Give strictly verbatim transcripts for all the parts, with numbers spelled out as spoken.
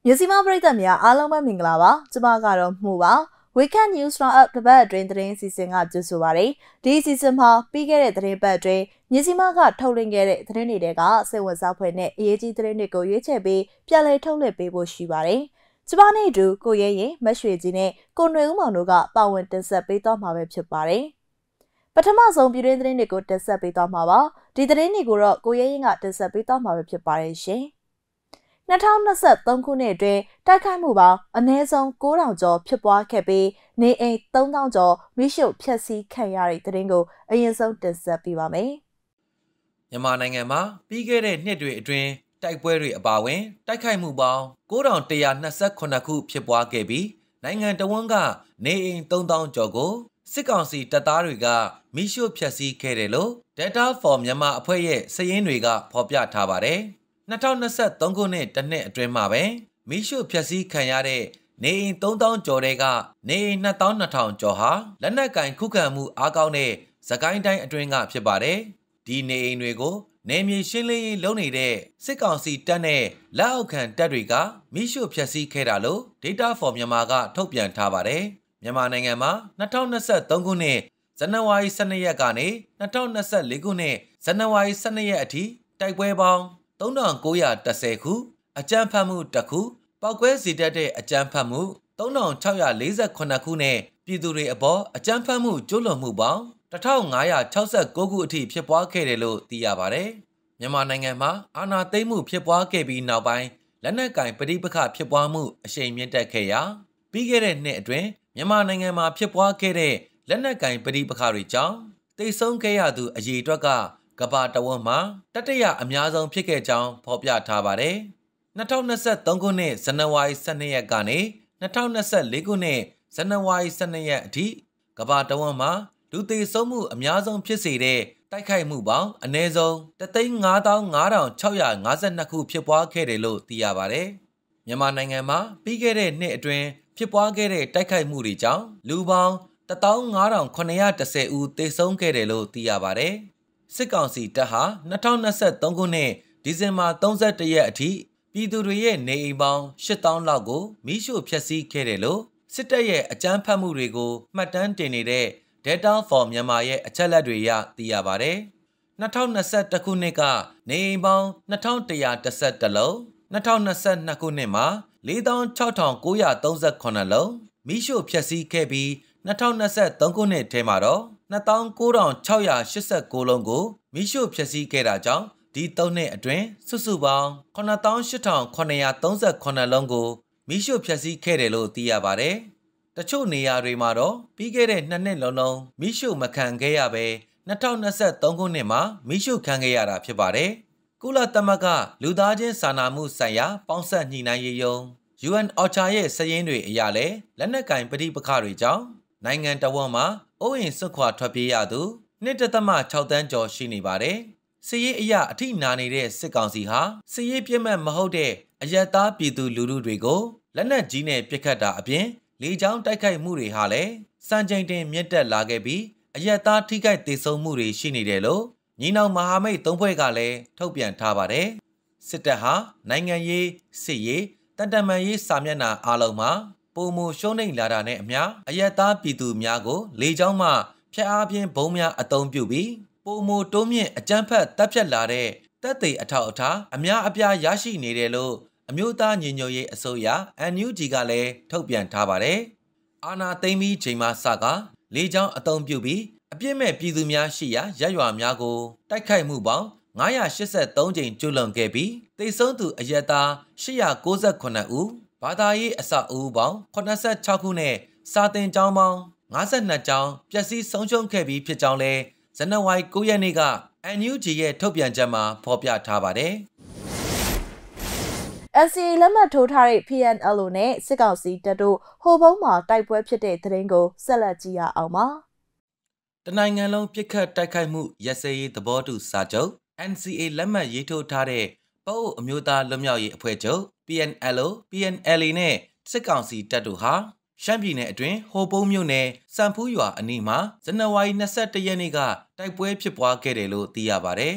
Mizzimaပရိသတ်များအားလုံးပဲမင်္ဂလာပါကျမကတော့မှုပါ Weekend News Roundup တပတ်အတွင်းသတင်းစီစဉ်ကကြိုဆိုပါရစေဒီစီစဉ်မှာပြီးခဲ့တဲ့သတင်းပတ်အတွင်းMizzimaကထုတ်လွှင့်ခဲ့တဲ့သတင်းတွေကစိတ်ဝင်စားဖွယ်နဲ့အရေးကြီးသတင်းတွေကိုရွေးချယ်ပြီးပြန်လည်ထုတ်လွှင့်ပေးဖို့ရှိပါတယ်ကျမနဲ့အတူကိုရဲရင်မရွှေကြီးနဲ့ကိုຫນွေဦးမောင်တို့ကပါဝင်တင်ဆက်ပေးသွားမှာပဲဖြစ်ပါတယ်ပထမဆုံးပြည်တွင်းသတင်းတွေကိုတင်ဆက်ပေးသွားမှာပါဒီသတင်းတွေကိုတော့ကိုရဲရင်ကတင်ဆက်ပေးသွားမှာပဲဖြစ်ပါတယ်ရှင်၂၀၂၃ခုနှစ်အတွင်းတိုက်ခိုက်မှုပေါင်းအနည်းဆုံး၉ထောင်ကျော်ဖြစ်ပွားခဲ့ပြီးနေအိမ်၃သောင်းကျော်မိရှုဖျက်ဆီးခံရတဲ့သတင်းကိုအရင်ဆုံးတင်ဆက်ပေးပါမယ်။မြန်မာနိုင်ငံမှာပြီးခဲ့တဲ့နှစ်တွေအတွင်းတိုက်ပွဲတွေအပါအဝင်တိုက်ခိုက်မှုပေါင်း၉ထောင်၁ရာ၂၇ခုဖြစ်ပွားခဲ့ပြီးနိုင်ငံတော်ဝန်ကနေအိမ်၃သောင်းကျော်ကိုစစ်ကောင်စီတပ်သားတွေကမိရှုဖျက်ဆီးခဲ့တယ်လို့ Data for Myanmar အဖွဲ့ရဲ့စာရင်းတွေကဖော်ပြထားပါတယ်။၂၀၂၃ခုနှစ်တစ်နှစ်အတွင်းမှာပဲမိရှုဖျက်ဆီးခံရတဲ့နေအိမ်၃သောင်းကျော်တွေကနေအိမ်၂သောင်း၂ထောင်ကျော်ဟာလက်နက်ကင်ခုခံမှုအားကောင်းတဲ့စကိုင်းတိုင်းအတွင်းကဖြစ်ပါတယ်။ဒီနေအိမ်တွေကိုနေမြေရှင်းလင်းရေးလုပ်နေတဲ့စစ်ကောင်စီတပ်နဲ့လက်အောက်ခံတပ်တွေကမိရှုဖျက်ဆီးခဲ့တာလို့ Data for Myanmar ကထုတ်ပြန်ထားပါတယ်။မြန်မာနိုင်ငံမှာ၂၀၂၃ခုနှစ်ဇန်နဝါရီ၁၂ရက်ကနေ၂၀၂၄ခုနှစ်ဇန်နဝါရီ၁၂ရက်အထိတိုက်ပွဲပေါင်း၃ထောင်၉ရာ၁၀ခုအကြမ်းဖက်မှုတစ်ခုပောက်ကွဲစေတတ်တဲ့အကြမ်းဖက်မှု၃ထောင်၆ရာ၄၇ခုနဲ့ပြည်သူတွေအပေါ်အကြမ်းဖက်မှုကျူးလွန်မှုပေါင်း၁ထောင်၅ရာ၆၉ခုအထိဖြစ်ပွားခဲ့တယ်လို့သိရပါတယ်။မြန်မာနိုင်ငံမှာအာဏာသိမ်းမှုဖြစ်ပွားခဲ့ပြီးနောက်ပိုင်းလက်နက်ကင်ပဋိပက္ခဖြစ်ပွားမှုအရှိန်မြင့်တက်ခဲ့ရာပြီးခဲ့တဲ့နှစ်အတွင်းမြန်မာနိုင်ငံမှာဖြစ်ပွားခဲ့တဲ့လက်နက်ကင်ပဋိပက္ခတွေကြောင့်တိတ်ဆုံးခဲ့ရသူအရေအတွက်ကကမ္ဘာတဝန်းမှာတတိယအများဆုံးဖြစ်ခဲ့ကြောင်းဖော်ပြထားပါတယ်။၂၀၂၃ခုနှစ်ဇန်နဝါရီ၁၂ရက်ကနေ၂၀၂၄ခုနှစ်ဇန်နဝါရီ၁၂ရက်အထိကမ္ဘာတဝန်းမှာလူသေဆုံးမှုအများဆုံးဖြစ်စေတဲ့တိုက်ခိုက်မှုပေါင်းအနည်းဆုံးတသိန်း၅သောင်း၅ထောင်၆ရာ၅၂ခုဖြစ်ပွားခဲ့တယ်လို့သိရပါတယ်။မြန်မာနိုင်ငံမှာပြီးခဲ့တဲ့နှစ်အတွင်းဖြစ်ပွားခဲ့တဲ့တိုက်ခိုက်မှုတွေကြောင့်လူပေါင်းတသောင်း၅ထောင်၇ရာ၁၀ဦးသေဆုံးခဲ့တယ်လို့သိရပါတယ်။စစ်ကောင်စီတပ်ဟာ၂၀၂၃ခုနှစ်ဒီဇင်ဘာ၃၁ရက်အထိပြည်သူတွေရဲ့နေအိမ်ပေါင်း၈သောင်းလောက်ကိုမိရှုဖျက်ဆီးခဲ့တယ်လို့စစ်တပ်ရဲ့အကြမ်းဖက်မှုတွေကိုမှတ်တမ်းတင်နေတဲ့ Data for Myanmar ရဲ့အချက်အလက်တွေအရသိရပါတယ်။၂၀၂၁ခုနှစ်ကနေအိမ်ပေါင်း၂ထောင်၁ရာ၁၁လုံး၂၀၂၂ခုနှစ်မှာ၄သောင်း၆ထောင်၉ရာ၃၇လုံးမိရှုဖျက်ဆီးခဲ့ပြီး၂၀၂၃ခုနှစ်ထဲမှာတော့၂သောင်း၉ထောင်၆ရာ၈၉လုံးကိုမိရှုဖျက်ဆီးခဲ့တာကြောင့်ဒီသုံးနှစ်အတွင်းစုစုပေါင်း၇သောင်း၈ထောင်၇ရာ၃၇လုံးကိုမိရှုဖျက်ဆီးခဲ့တယ်လို့သိရပါတယ်။တချို့နေရာတွေမှာတော့ပြီးခဲ့တဲ့နှစ်နှစ်လုံးလုံးမိရှုမခံခဲ့ရဘဲ၂၀၂၃ခုနှစ်မှာမိရှုခံခဲ့ရတာဖြစ်ပါတယ်။ကုလသမဂ္ဂလူသားချင်းစာနာမှုဆိုင်ရာပေါင်းစပ်ညှိနှိုင်းရေးရုံး ယူအန် အော်ချာ ရဲ့စာရင်းတွေအရလည်းလက်နက်ကင်ပဋိပက္ခတွေကြောင့်နိုင်ငံတော်ဝန်မှာအိုးအိမ်စွန့်ခွာထွက်ပြေးရသူ၂ဒသမ၆တန်းကျော်ရှိနေပါတယ်။စစ်ရေးအရာအထိနာနေတဲ့စစ်ကောင်စီဟာစစ်ရေးပြည့်မဲ့မဟုတ်တဲ့အရက်သားပြည်သူလူထုတွေကိုလက်နက်ကြီးနဲ့ပစ်ခတ်တာအပြင်လေကြောင်းတိုက်ခိုက်မှုတွေဟာလည်းစံချိန်တင်မြင့်တက်လာခဲ့ပြီးအရက်သားထိခိုက်ဒေဆုံးမှုတွေရှိနေတယ်လို့ညီနောင်မဟာမိတ်သုံးဖွဲ့ကလည်းထုတ်ပြန်ထားပါတယ်။စစ်တပ်ဟာနိုင်ငံရေးစစ်ရေးတန်တမာရေးစာမျက်နှာအားလုံးမှာပုံမရှုံးနိမ့်လာတာနဲ့အမျှအရက်သားပြည်သူများကိုလေကြောင်းမှဖျက်အားပြင်းဘုံများအသုံးပြုပြီးပုံမတိုးမြင့်အကြမ်းဖက်တပ်ဖြတ်လာတဲ့တပ်တွေအထောက်အထားအများအပြားရရှိနေတယ်လို့အမျိုးသားညီညွတ်ရေးအစိုးရ အန် ယူ ဂျီ ကလည်းထုတ်ပြန်ထားပါတယ်။အာဏာသိမ်းပြီးချိန်မှစကလေကြောင်းအသုံးပြုပြီးအပြစ်မဲ့ပြည်သူများရှိရာရပ်ရွာများကိုတိုက်ခိုက်မှုပေါင်း၅ရာ၈၃ကြိမ်ကျူးလွန်ခဲ့ပြီးသေဆုံးသူအရက်သား၈ရာ၉၇ဦးဘာသာရေးအဆောက်အဦပေါင်း၈၆ခုနဲ့စာသင်ကျောင်းပေါင်း၅၂ကျောင်းပျက်စီးဆုံးရှုံးခဲ့ပြီးဖြစ်ကြောင်းလဲဇန်နဝါရီ၉ရက်နေ့က အန် ယူ ဂျီ ရဲ့ထုတ်ပြန်ချက်မှာဖော်ပြထားပါတယ်။အန် စီ အေ လက်မှတ်ထိုးထားတဲ့ ပီ အန် အယ်လ် အို နဲ့စစ်ကောင်စီတပ်တို့ဟိုဘုံမှာတိုက်ပွဲဖြစ်တဲ့သတင်းကိုဆက်လက်ကြည့်ရအောင်ပါ။တနိုင်ငံလုံးပြစ်ခတ်တိုက်ခိုက်မှုရပ်စဲရေးသဘောတူစာချုပ် အန် စီ အေ လက်မှတ်ရေးထိုးထားတဲ့ပအို့အမျိုးသားလွတ်မြောက်ရေးအဖွဲ့ချုပ် ပီ အန် အယ်လ် အို ပီ အန် အယ်လ် အေ နဲ့စစ်ကောင်စီတပ်တို့ဟာရှမ်းပြည်နယ်အတွင်းဟိုပုံးမြို့နယ်စံဖူးရွာအနီးမှာဇန်နဝါရီ၂၁ရက်နေ့ကတိုက်ပွဲဖြစ်ပွားခဲ့တယ်လို့သိရပါတယ်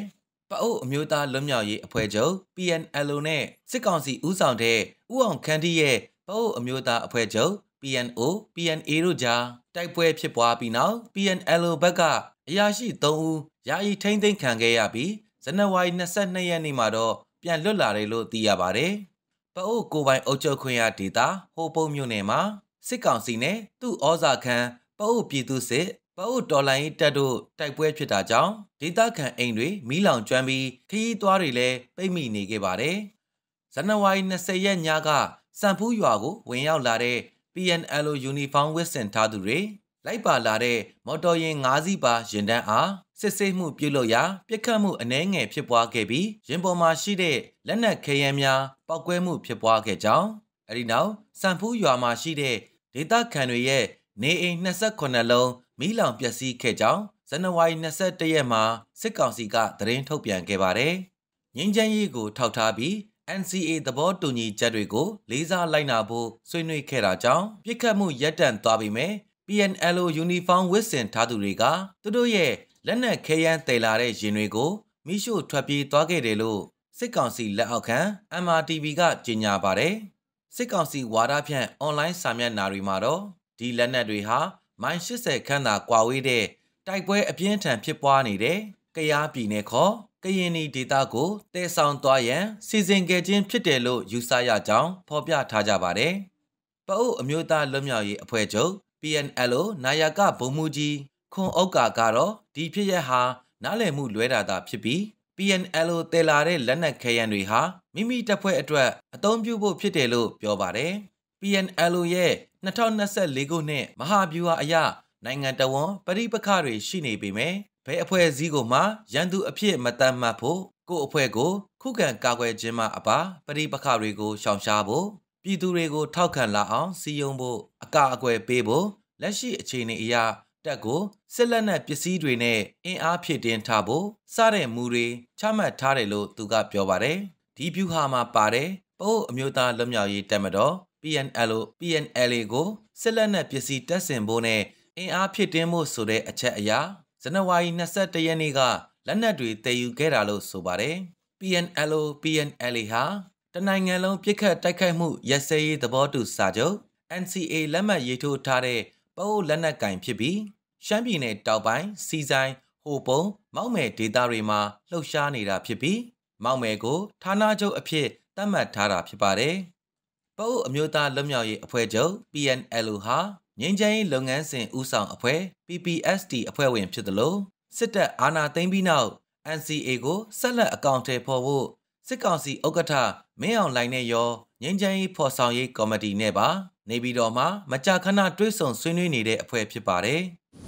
ပအိုအမျိုးသားလွတ်မြောက်ရေးအဖွဲ့ချုပ် P N L O နဲ့စစ်ကောင်စီဦးဆောင်တဲ့ဥအောင်ခန်းတီရဲ့ပအိုအမျိုးသားအဖွဲ့ချုပ် P N O P N A တို့ကြားတိုက်ပွဲဖြစ်ပွားပြီးနောက် P N L O ဘက်ကအရာရှိသုံးဦးယာယီထိန်းသိမ်းခံခဲ့ရပြီးဇန်နဝါရီနှစ်နှစ်ရက်နေ့မှာတော့ပြန်လွတ်လာတယ်လို့သိရပါတယ်။ပအိုကိုပိုင်အုပ်ချုပ်ခွင့်ရဒေသဟိုပုံမြို့နယ်မှာစစ်ကောင်စီနဲ့သူ့ဩဇာခံပအိုပြည်သူစစ်ပအိုတော်လိုင်းတပ်တို့တိုက်ပွဲဖြစ်တာကြောင့်ဒေသခံအိမ်တွေမီးလောင်ကျွမ်းပြီးခရီးသွားတွေလည်းပိတ်မိနေခဲ့ပါတယ်။ဇန်နဝါရီနှစ်၀ရက်ညကစံဖူးရွာကိုဝင်ရောက်လာတဲ့ P N L O ယူနီဖောင်းဝတ်ဆင်ထားသူတွေလိုက်ပါလာတဲ့မော်တော်ယာဉ်၅စီးပါယာဉ်တန်းအားစစ်ဆေးမှုပြုလုပ်ရာပြစ်ခတ်မှုအနည်းငယ်ဖြစ်ပွားခဲ့ပြီးယာဉ်ပေါ်မှာရှိတဲ့လက်နက်ခဲယမ်းများပောက်ကွဲမှုဖြစ်ပွားခဲ့ကြောင်းအဲဒီနောက်စံဖူးရွာမှာရှိတဲ့ဒေသခံတွေရဲ့နေအိမ်၂၈လုံးမီးလောင်ပျက်စီးခဲ့ကြောင်းဇန်နဝါရီ၂၁ရက်မှာစစ်ကောင်စီကသတင်းထုတ်ပြန်ခဲ့ပါတယ်။ငြိမ်းချမ်းရေးကိုထောက်ထားပြီး N C A သဘောတူညီချက်တွေကိုလေးစားလိုက်နာဖို့ဆွေးနွေးခဲ့တာကြောင့်ပြစ်ခတ်မှုရပ်တန့်သွားပြီမဲ့ P N L O ယူနီဖောင်းဝတ်ဆင်ထားသူတွေကသူတို့ရဲ့လက်နက်ခဲယမ်းတည်လာတဲ့ရင်တွေကိုမိရှို့ထွက်ပြေးသွားခဲ့တယ်လို့စစ်ကောင်စီလက်အောက်ခံ M R T V ကကြေညာပါတယ်။စစ်ကောင်စီဝါဒဖြန့်အွန်လိုင်းစာမျက်နှာတွေမှာတော့ဒီလက်နက်တွေဟာမိုင်၈၀ခန့်သာကွာဝေးတဲ့တိုက်ပွဲအပြင်းထန်ဖြစ်ပွားနေတဲ့ကယားပြည်နယ်ခေါ်ကရင်နီဒေသကိုတည်ဆောင်သွားရန်စီစဉ်ခဲ့ခြင်းဖြစ်တယ်လို့ယူဆရကြောင်းဖော်ပြထားကြပါတယ်။ပအိုအမျိုးသားလွတ်မြောက်ရေးအဖွဲ့ချုပ် P N L O နာယကဗိုလ်မှူးကြီးခွန်ဥက္ကာကတော့ဒီဖြစ်ရပ်ဟာနားလည်မှုလွဲတာသာဖြစ်ပြီး P N L O တည်လာတဲ့လက်နက်ခဲယမ်းတွေဟာမိမိတပ်ဖွဲ့အတွက်အသုံးပြုဖို့ဖြစ်တယ်လို့ပြောပါတယ်။ P N L O ရဲ့၂၀၂၄ခုနှစ်မဟာဗျူဟာအရနိုင်ငံတော်ဝန်ပရိပခတွေရှိနေပေမဲ့ဘယ်အဖွဲ့အစည်းကိုမှရန်သူအဖြစ်မတတ်မှတ်ဖို့ကိုယ့်အဖွဲ့ကိုခုခံကာကွယ်ခြင်းမှအပါပရိပခတွေကိုရှောင်ရှားဖို့ပြည်သူတွေကိုထောက်ခံလာအောင်စီယုံဖို့အကာအကွယ်ပေးဖို့လက်ရှိအခြေအနေအရတပ်ကိုစစ်လက်နက်ပစ္စည်းတွေနဲ့အင်အားဖြည့်တင်းထားဖို့စတဲ့မူတွေချမှတ်ထားတယ်လို့သူကပြောပါတယ်ဒီဗျူဟာမှာပါတယ်ပအိုအမျိုးသားလွတ်မြောက်ရေးတပ်မတော် P N L O P N L A ကိုစစ်လက်နက်ပစ္စည်းတပ်ဆင်ဖို့နဲ့အင်အားဖြည့်တင်းဖို့ဆိုတဲ့အချက်အရာဇန်နဝါရီ၂၁ရက်နေ့ကလက်နက်တွေတည်ယူခဲ့တာလို့ဆိုပါတယ် P N L O P N L A ဟာတနိုင်ငံလုံးပြစ်ခတ်တိုက်ခိုက်မှုရပ်စဲရေးသဘောတူစာချုပ် N C A လက်မှတ်ရေးထိုးထားတဲ့ပအိုလက်နက်ကင်ဖြစ်ပြီးရှမ်းပြည်နယ်တောင်ပိုင်းစီဆိုင်ဟိုပုံမောက်မယ်ဒေသတွေမှာလှုပ်ရှားနေတာဖြစ်ပြီးမောက်မယ်ကိုဌာနချုပ်အဖြစ်သတ်မှတ်ထားတာဖြစ်ပါတယ်ပအိုအမျိုးသားလွတ်မြောက်ရေးအဖွဲ့ချုပ် P N L O ဟာငြိမ်းချမ်းရေးလုပ်ငန်းစဉ်ဦးဆောင်အဖွဲ့ P P S D အဖွဲ့ဝင်ဖြစ်သလိုစစ်တပ်အာဏာသိမ်းပြီးနောက် N C A ကိုဆက်လက်အကောင့်ထဲပေါ်ဖို့စစ်ကောင်စီဥက္ကဋ္ဌမင်းအောင်လှိုင်နဲ့ရောငြိမ်းချမ်းရေးဖော်ဆောင်ရေးကော်မတီနဲ့ပါနေပြည်တော်မှာမကြာခဏတွဲဆုံဆွေးနွေးနေတဲ့အဖွဲ့ဖြစ်ပါတယ်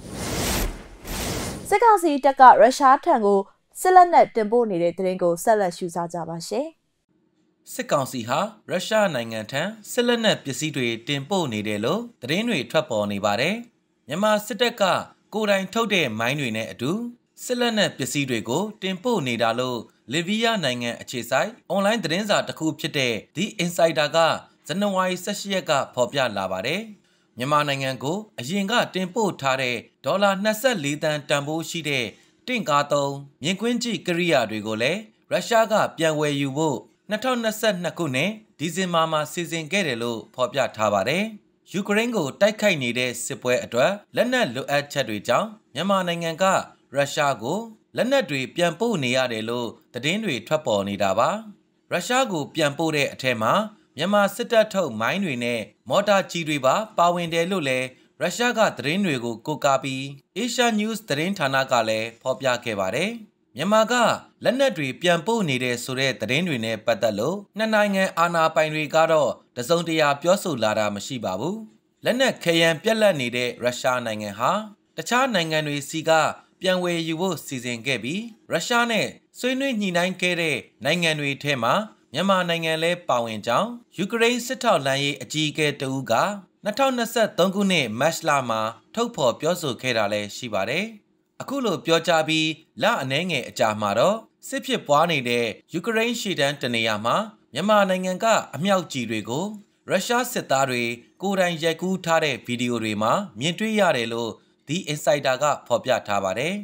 စစ်ကောင်စီတပ်ကရုရှားထံကိုစစ်လက်နက်တင်ပို့နေတဲ့တဲ့ရင်ကိုဆက်လက်ရှုစားကြပါရှင်စစ်ကောင်စီဟာရုရှားနိုင်ငံထံစစ်လက်နက်ပစ္စည်းတွေတင်ပို့နေတယ်လို့သတင်းတွေထွက်ပေါ်နေပါတယ်မြန်မာစစ်တပ်ကကိုယ်တိုင်ထုတ်တဲ့မိုင်းတွေနဲ့အတူစစ်လက်နက်ပစ္စည်းတွေကိုတင်ပို့နေတာလို့လီဗီးယားနိုင်ငံအခြေစိုက်အွန်လိုင်းသတင်းစာတစ်ခုဖြစ်တဲ့ The Insider ကဇန်နဝါရီ၁၈ရက်ကဖော်ပြလာပါတယ်မြန်မာနိုင်ငံကိုအရင်ကတင်ပို့ထားတဲ့ဒေါ်လာ၂၄သန်းတန်ဖိုးရှိတဲ့တင့်ကားသုံးမြင်ကွင်းကြည့်ကိရိယာတွေကိုလည်းရုရှားကပြန်ဝယ်ယူဖို့၂၀၂၂ခုနှစ်ဒီဇင်ဘာမှာစီစဉ်ခဲ့တယ်လို့ဖော်ပြထားပါတယ်။ယူကရိန်းကိုတိုက်ခိုက်နေတဲ့စစ်ပွဲအတွက်လက်နက်လိုအပ်ချက်တွေကြောင့်မြန်မာနိုင်ငံကရုရှားကိုလက်နက်တွေပြန်ပို့နေရတယ်လို့သတင်းတွေထွက်ပေါ်နေတာပါ။ရုရှားကိုပြန်ပို့တဲ့အထက်မှာမြန်မာစစ်တပ်ထုတ်မိုင်းတွေနဲ့မော်တာကြီးတွေပါပါဝင်တယ်လို့လည်းရုရှားကသတင်းတွေကိုကိုးကားပြီး Asia News သတင်းဌာနကလည်းဖော်ပြခဲ့ပါတယ်။မြန်မာကလက်နက်တွေပြန်ပို့နေတဲ့ဆိုတဲ့သတင်းတွေနဲ့ပတ်သက်လို့နှစ်နိုင်ငံအာဏာပိုင်တွေကတော့တစုံတရာပြောဆိုလာတာမရှိပါဘူး။လက်နက်ခဲယမ်းပြက်လက်နေတဲ့ရုရှားနိုင်ငံဟာတခြားနိုင်ငံတွေစီကပြန်ဝယ်ယူဖို့စီစဉ်ခဲ့ပြီးရုရှားနဲ့ဆွေးနွေးညှိနှိုင်းခဲ့တဲ့နိုင်ငံတွေထဲမှာမြန်မာနိုင်ငံလည်းပါဝင်ကြောင်းယူကရိန်းစစ်ထောက်လှမ်းရေးအကြီးအကဲတဦးက၂၀၂၃ခုနှစ်မတ်လမှာထုတ်ဖော်ပြောဆိုခဲ့တာလည်းရှိပါတယ်။အခုလိုပြောကြားပြီးလအနည်းငယ်အကြာမှာတော့စစ်ဖြစ်ပွားနေတဲ့ယူကရိန်းရှေ့တန်းတနေရာမှာမြန်မာနိုင်ငံကအမြောက်ကြီးတွေကိုရုရှားစစ်သားတွေကိုယ်တိုင်ရိုက်ကူးထားတဲ့ဗီဒီယိုတွေမှာမြင်တွေ့ရတယ်လို့ The Insider ကဖော်ပြထားပါတယ်။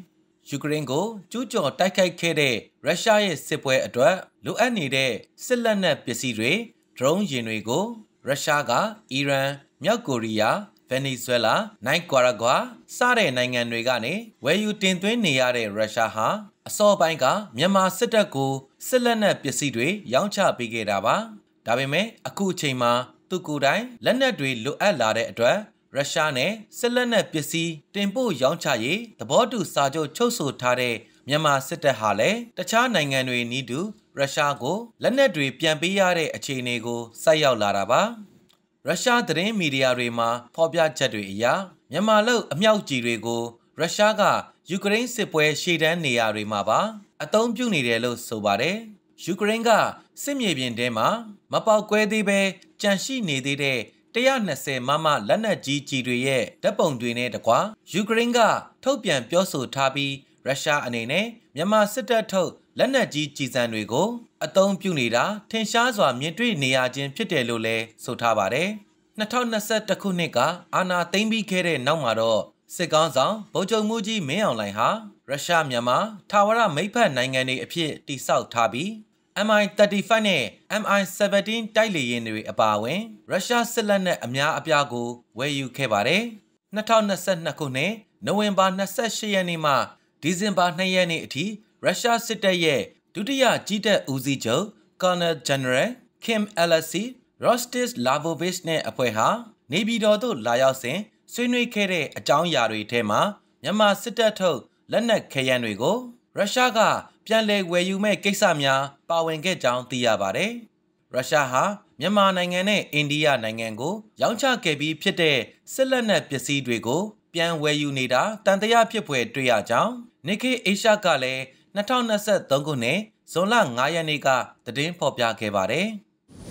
ယူကရိန်းကိုကျူးကျော်တိုက်ခိုက်ခဲ့တဲ့ရုရှားရဲ့စစ်ပွဲအတွက်လိုအပ်နေတဲ့စစ်လက်နက်ပစ္စည်းတွေဒရုန်းယာဉ်တွေကိုရုရှားကအီရန်မြောက်ကိုရီးယားဗင်နီဇွဲလားနိုင်ကွာရာဂွာစတဲ့နိုင်ငံတွေကနေဝယ်ယူတင်သွင်းနေရတဲ့ရုရှားဟာအစောပိုင်းကမြန်မာစစ်တပ်ကိုစစ်လက်နက်ပစ္စည်းတွေရောင်းချပေးခဲ့တာပါဒါပေမဲ့အခုအချိန်မှာသူကိုယ်တိုင်လက်နက်တွေလိုအပ်လာတဲ့အတွက်ရုရှားနဲ့စစ်လက်နက်ပစ္စည်းတင်ပို့ရောင်းချရေးသဘောတူစာချုပ်ချုပ်ဆိုထားတဲ့မြန်မာစစ်တပ်ဟာလည်းတခြားနိုင်ငံတွေနည်းတူရုရှားကိုလက်နက်တွေပြန်ပေးရတဲ့အခြေအနေကိုဆိုက်ရောက်လာတာပါရုရှားသတင်းမီဒီယာတွေမှာဖော်ပြချက်တွေအရမြန်မာလုံအမြောက်ကြီးတွေကိုရုရှားကယူကရိန်းစစ်ပွဲရှေ့တန်းနေရာတွေမှာပါအသုံးပြုနေတယ်လို့ဆိုပါတယ်ယူကရိန်းကစစ်မြေပြင်ထဲမှာမပေါက်ကွဲသေးပဲကြန့်ရှိနေသေးတဲ့one twentyမမလက်နက်ကြီးကြီးတွေရဲ့ဓာတ်ပုံတွေနဲ့တကွာယူကရိန်းကထုတ်ပြန်ပြောဆိုထားပြီးရုရှားအနေနဲ့မြန်မာစစ်တပ်ထုတ်လက်နက်ကြီးကြီးစံတွေကိုအသုံးပြုနေတာထင်ရှားစွာမြင်တွေ့နေရခြင်းဖြစ်တယ်လို့လည်းဆိုထားပါတယ်twenty twenty-oneခုနှစ်ကအာဏာသိမ်းပြီးခဲ့တဲ့နောက်မှာတော့စစ်ကောင်းဆောင်ဗိုလ်ချုပ်မှုကြီးမင်းအောင်လှိုင်ဟာရုရှားမြန်မာထာဝရမိတ်ဖက်နိုင်ငံတွေအဖြစ်တည်ဆောက်ထားပြီးM I thirty-five နဲ့ M I seventeen တိုက်လေယာဉ်တွေအပါအဝင်ရုရှားစစ်လက်နက်အများအပြားကိုဝယ်ယူခဲ့ပါတယ်။twenty twenty-twoခုနှစ်နိုဝင်ဘာtwenty-eightရက်နေ့မှဒီဇင်ဘာtwoရက်နေ့အထိရုရှားစစ်တပ်ရဲ့ဒုတိယကြီးတပ်ဦးစီးချုပ် Colonel General Kim Alexey Rostislavovich နဲ့အဖွဲ့ဟာနေပြည်တော်သို့လာရောက်စဉ်ဆွေးနွေးခဲ့တဲ့အကြောင်းအရာတွေထဲမှာမြန်မာစစ်တပ်ထုတ်လက်နက်ခဲယမ်းတွေကိုရုရှားကပြန်လည်ဝယ်ယူမဲ့ကိစ္စများပါဝင်ခဲ့ကြောင်းသိရပါတယ်။ရုရှားဟာမြန်မာနိုင်ငံနဲ့အိန္ဒိယနိုင်ငံကိုရောင်းချခဲ့ပြီးဖြစ်တဲ့စစ်လက်နက်ပစ္စည်းတွေကိုပြန်ဝယ်ယူနေတာတန်တရားဖြစ်ဖွယ်တွေ့ရကြောင်း Nikkei Asia ကလည်းtwenty twenty-threeခုနှစ်ဇွန်လfiveရက်နေ့ကသတင်းဖော်ပြခဲ့ပါတယ်။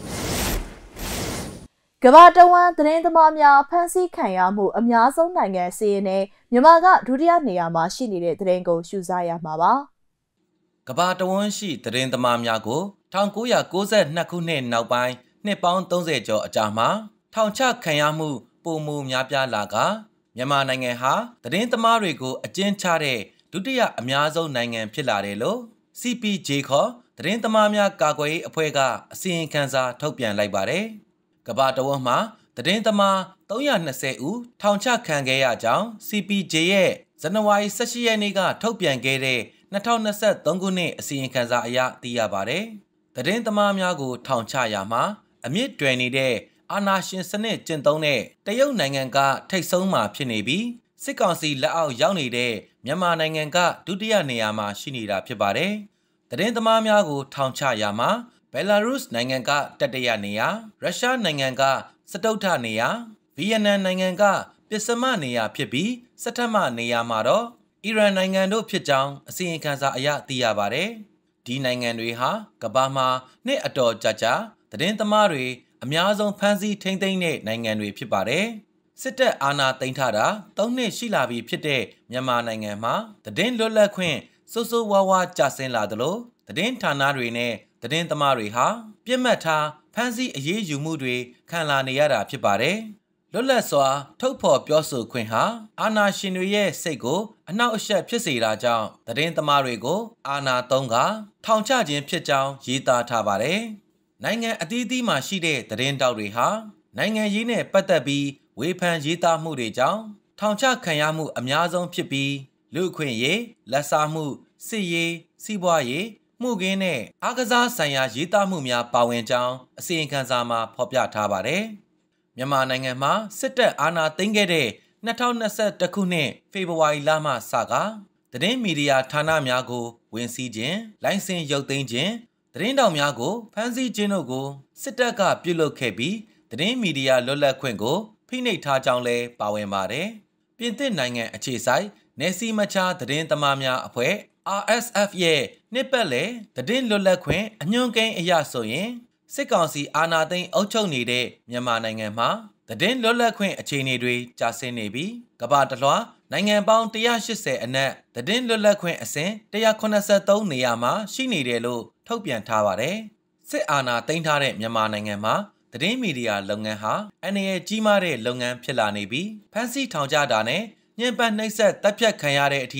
ကမ္ဘာတဝန်းသတင်းသမားများဖမ်းဆီးခံရမှုအများဆုံးနိုင်ငံစီးရင်နဲ့မြန်မာကဒုတိယနေရာမှာရှိနေတဲ့သတင်းကိုရှုစားရမှာပါကမ္ဘာတဝန်းရှိသတင်းသမားများကိုnineteen ninety-twoခုနှစ်နောက်ပိုင်းနှစ်ပေါင်းthirtyကျော်အကြာမှာထောင်ချခံရမှုပိုမိုများပြားလာကမြန်မာနိုင်ငံဟာသတင်းသမားတွေကိုအကျဉ်းချတဲ့ဒုတိယအများဆုံးနိုင်ငံဖြစ်လာတယ်လို့ C P J ခေါ်သတင်းသမားများကာကွယ်ရေးအဖွဲ့ကအစီရင်ခံစာထုတ်ပြန်လိုက်ပါတယ်။ကမ္ဘာတဝန်းမှာသတင်းသမားthree hundred twentyဦးထောင်ချခံခဲ့ရကြောင်း C P J ရဲ့ဇန်နဝါရီeighteenရက်နေ့ကထုတ်ပြန်ခဲ့တဲ့twenty twenty-threeခုနှစ်အစီရင်ခံစာအရသိရပါတယ်။သတင်းသမားများကိုထောင်ချရာမှာအမြင့်တွယ်နေတဲ့အာဏာရှင်စနစ်ကျင့်သုံးတဲ့တရုတ်နိုင်ငံကထိပ်ဆုံးမှာဖြစ်နေပြီးစစ်ကောင်စီလက်အောက်ရောက်နေတဲ့မြန်မာနိုင်ငံကဒုတိယနေရာမှာရှိနေတာဖြစ်ပါတယ်။သတင်းသမားများကိုထောင်ချရာမှာဘယ်လာရုစ်နိုင်ငံကတတိယနေရာရုရှားနိုင်ငံကစတုတ္ထနေရာဗီယက်နမ်နိုင်ငံကပစ္စမနေရာဖြစ်ပြီးစထမနေရာမှာတော့အီရန်နိုင်ငံတို့ဖြစ်ကြောင်းအစီရင်ခံစာအရသိရပါတယ်။ဒီနိုင်ငံတွေဟာကမ္ဘာမှာနှစ်အတော်ကြာကြာသတင်းသမားတွေအများဆုံးဖမ်းဆီးထိန်းသိမ်းတဲ့နိုင်ငံတွေဖြစ်ပါတယ်။စစ်တပ်အာဏာသိမ်းထားတာthreeနှစ်ရှိလာပြီဖြစ်တဲ့မြန်မာနိုင်ငံမှာသတင်းလွတ်လပ်ခွင့်စိုးစိုးဝါးဝါးကျဆင်းလာသလိုသတင်းဌာနတွေနဲ့သတင်းသမားတွေဟာပြစ်မှတ်ထားဖမ်းဆီးအရေးယူမှုတွေခံလာနေရတာဖြစ်ပါတယ်။လွတ်လပ်စွာထုတ်ဖော်ပြောဆိုခွင့်ဟာအာဏာရှင်တွေရဲ့စိတ်ကိုအနှောက်အယှက်ဖြစ်စေတာကြောင့်သတင်းသမားတွေကိုအာဏာသုံးကထောင်ချခြင်းဖြစ်ကြောင်းရေးသားထားပါတယ်။နိုင်ငံအသီးသီးမှာရှိတဲ့သတင်းတောက်တွေဟာနိုင်ငံရေးနဲ့ပတ်သက်ပြီးဝေဖန်ရေးသားမှုတွေကြောင့်ထောင်ချခံရမှုအများဆုံးဖြစ်ပြီးလူ့အခွင့်အရေးလက်စားမှုစစ်ရေးစီးပွားရေးမှုခင်းနဲ့အားကစားဆိုင်ရာရေးသားမှုများပါဝင်ကြောင်းအစီရင်ခံစာမှာဖော်ပြထားပါတယ်။မြန်မာနိုင်ငံမှာစစ်တပ်အာဏာသိမ်းခဲ့တဲ့twenty twenty-oneခုနှစ်ဖေဖော်ဝါရီလမှစကသတင်းမီဒီယာဌာနများကိုဝင်စီးခြင်းလိုင်စင်ရုပ်သိမ်းခြင်းသတင်းတောင်များကိုဖမ်းဆီးခြင်းတို့ကိုစစ်တပ်ကပြုလုပ်ခဲ့ပြီးသတင်းမီဒီယာလွတ်လပ်ခွင့်ကိုဖိနှိပ်ထားကြောင်းလည်းပါဝင်ပါတယ်။ပြင်သစ်နိုင်ငံအခြေစိုက်နယ်စည်းမခြားသတင်းသမားများအဖွဲ့ R S F ရဲ့နှစ်ပတ်လည်သတင်းလွတ်လပ်ခွင့်အညွှန်းကိန်းအရဆိုရင်စစ်ကောင်စီအာဏာသိမ်းအုပ်ချုပ်နေတဲ့မြန်မာနိုင်ငံမှာသတင်းလွတ်လပ်ခွင့်အခြေအနေတွေကျဆင်းနေပြီးကမ္ဘာတစ်လွှာနိုင်ငံပေါင်းone eightyအနက်သတင်းလွတ်လပ်ခွင့်အဆင့်one seventy-threeနေရာမှာရှိနေတယ်လို့ထုတ်ပြန်ထားပါတယ်။စစ်အာဏာသိမ်းထားတဲ့မြန်မာနိုင်ငံမှာသတင်းမီဒီယာလုပ်ငန်းဟာအန္တရာယ်ကြီးမားတဲ့လုပ်ငန်းဖြစ်လာနေပြီးဖမ်းဆီးထောင်ချတာနဲ့ညှဉ်းပန်းနှိပ်စက်တပ်ဖြတ်ခံရတဲ့အထိ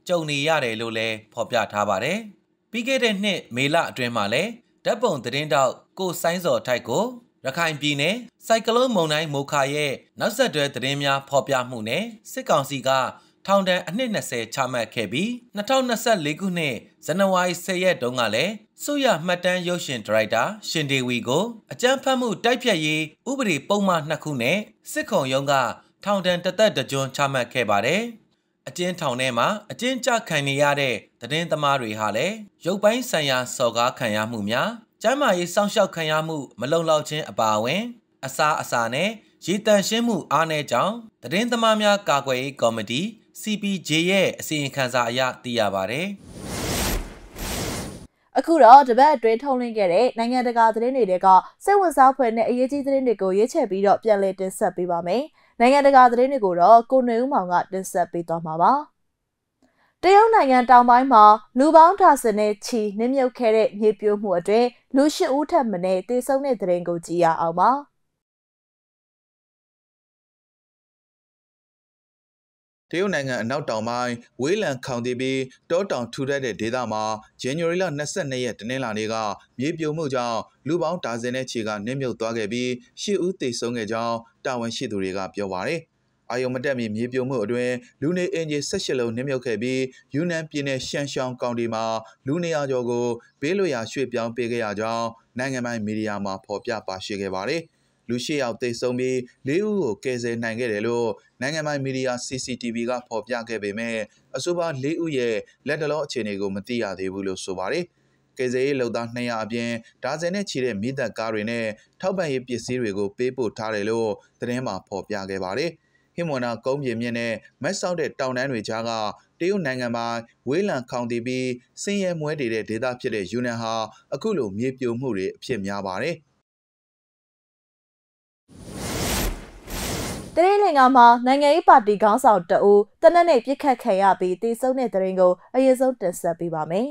ကြုံနေရတယ်လို့လည်းဖော်ပြထားပါတယ်။ပြီးခဲ့တဲ့နှစ်မေလအတွင်းမှာလည်းဓာတ်ပုံသတင်းတောက်ကိုဆိုင်းစော်ထိုက်ကိုရခိုင်ပြည်နယ်စိုက်ကလုန်းမုန်တိုင်းမိုခါရဲ့နောက်ဆက်တွဲသတင်းများဖော်ပြမှုနဲ့စစ်ကောင်စီကထောင်ဒဏ်အနှစ်၂၀ချမှတ်ခဲ့ပြီး၂၀၂၄ခုနှစ်ဇန်နဝါရီ၁၀ရက်တုန်းကလည်းစုရမှတ်တမ်းရုပ်ရှင်ဒါရိုက်တာရှင်ဒေဝီကိုအကြမ်းဖက်မှုတိုက်ဖျက်ရေးဥပဒေပုံမှန်နှစ်ခုနဲ့စစ်ခုံရုံးကထောင်ဒဏ်တစ်သက်တစ်ကျွန်းချမှတ်ခဲ့ပါတယ်။အကျဉ်းထောင်ထဲမှာအကျဉ်းချခံနေရတဲ့သတင်းသမားတွေဟာလည်းရုပ်ပိုင်းဆိုင်ရာစော်ကားခံရမှုများကျန်းမာရေးစောင့်ရှောက်ခံရမှုမလုံလောက်ခြင်းအပါအဝင်အစာအစာနဲ့ရေတန့်ရှင်းမှုအားနည်းကြောင်းသတင်းသမားများကာကွယ်ရေးကော်မတီ စီ ပီ ဂျေ ရဲ့အစီရင်ခံစာအရသိရပါတယ်။အခုတော့တပတ်အတွင်းထုတ်လွှင့်ခဲ့တဲ့နိုင်ငံတကာသတင်းတွေကစိတ်ဝင်စားဖွယ်နဲ့အရေးကြီးသတင်းတွေကိုရွေးချယ်ပြီးတော့ပြန်လည်တင်ဆက်ပေးပါမယ်။နိုင်ငံတကာသတင်းတွေကိုတော့ကိုနေဦးမောင်ကတင်ဆက်ပေးသွားမှာပါ။တရုတ်နိုင်ငံတောင်ပိုင်းမှာလူပေါင်းဒါဇင်နဲ့ချီနစ်မြုပ်ခဲ့တဲ့မြေပြိုမှုအတွင်းလူရှစ်ဦးထပ်မံတေဆုံးတဲ့သတင်းကိုကြည့်ရအောင်ပါ။တရုတ်နိုင်ငံအနောက်တောင်ပိုင်းဝေးလံခေါင်တီးပြီးတောတောင်ထူထပ်တဲ့ဒေသမှာဇန်နဝါရီလ၂၂ရက်တနင်္လာနေ့ကမြေပြိုမှုကြောင့်လူပေါင်းဒါဇင်နဲ့ချီကနစ်မြုပ်သွားခဲ့ပြီးရှစ်ဦးသေဆုံးခဲ့ကြောင်းတာဝန်ရှိသူတွေကပြောပါတယ်။အာယုံမတက်မီမြေပြိုမှုအတွင်းလူနေအင်ဂျီ၁၈လုံးနစ်မြုပ်ခဲ့ပြီးယူနန်ပြည်နယ်ရှန်ရှောင်းကောင်တီမှာလူနေရာကျော်ကိုဘေးလွတ်ရာရွှေ့ပြောင်းပေးခဲ့ရကြောင်းနိုင်ငံပိုင်မီဒီယာမှာဖော်ပြပါရှိခဲ့ပါတယ်။လူရှစ်ယောက်သေဆုံးပြီးလေးဦးကိုကယ်ဆယ်နိုင်ခဲ့တယ်လို့နိုင်ငံပိုင်မီဒီယာ စီ စီ တီ ဗီ ကဖော်ပြခဲ့ပေမဲ့အဆိုပါလေးဦးရဲ့လက်တလောအခြေအနေကိုမသိရသေးဘူးလို့ဆိုပါတယ်။ကယ်ဆယ်ရေးလုပ်သား၂၀၀အပြင်ဒါဇင်နဲ့ချီတဲ့မိသက်ကားတွေနဲ့ထောက်ပံ့ရေးပစ္စည်းတွေကိုပေးပို့ထားတယ်လို့သတင်းမှာဖော်ပြခဲ့ပါတယ်။ဟိမွန်နာကုန်းပြင်မြင့်နဲ့မက်ဆောက်တဲ့တောင်တန်းတွေကြားကတရုတ်နိုင်ငံမှာဝေးလံခေါင်တီးပြီးစင်းရဲမွဲနေတဲ့ဒေသဖြစ်တဲ့ယူနန်ဟာအခုလိုမြေပြိုမှုတွေအဖြစ်များပါတယ်။တရင်လင်္ကာမှာနိုင်ငံရေးပါတီခေါင်းဆောင်တအူးတနက်နေ့ပြစ်ခတ်ခံရပြီးတေဆုံးတဲ့တဲ့ရင်ကိုအရေးဆုံးတင်ဆက်ပေးပါမယ်